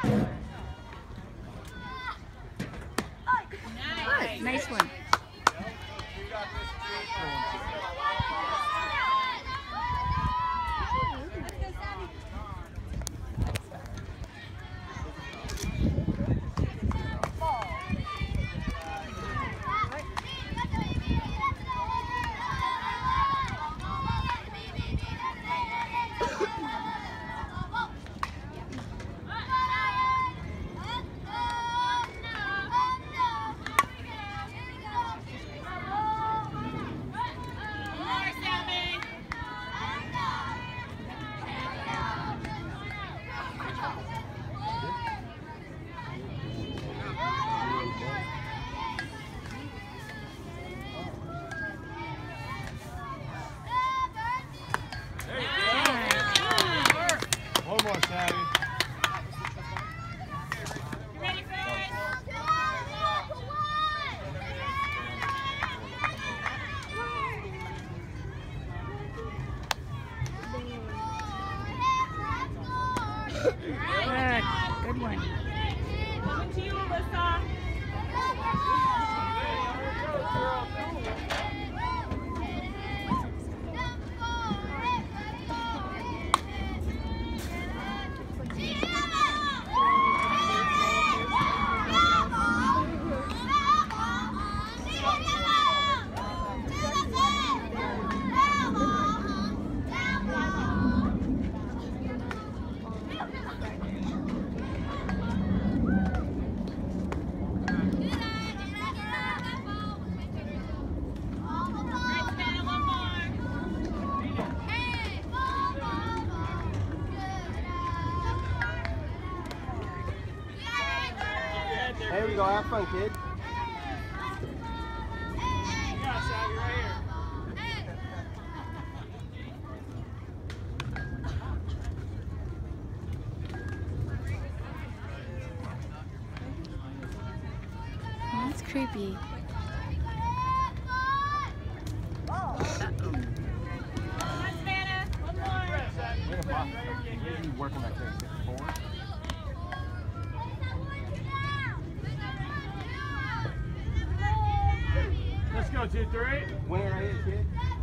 Nice one. Good one. Coming to you, Alyssa. There we go, have fun, kid. Yeah, Savvy, right here. That's creepy. Savannah, one more. Work on that thing. Forward. Let's go, 2-3. Winner right here, kid.